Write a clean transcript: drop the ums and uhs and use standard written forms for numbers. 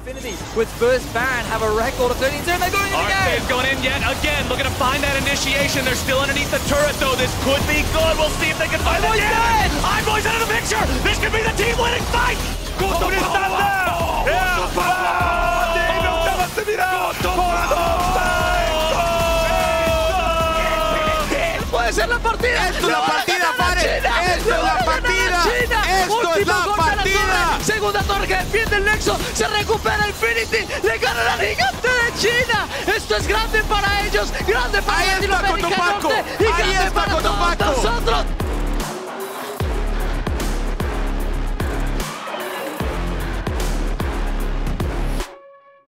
Infinity with first Baron have a record of 13-0. They're going in again. Arcade's going in yet again, looking to find that initiation. They're still underneath the turret though. This could be good. We'll see if they can find it. Envoy's out of the picture. This could be the team-winning fight. Puede ser la partida. Esto es la partida, Fares. Esto es la partida. Esto es la partida. Segunda torre que defiende el Nexo. Se recupera Infinity. Le gana la gigante de China. Esto es grande para ellos. Grande para Ahí está Cotopaxi. Ahí está Cotopaxi. nosotros.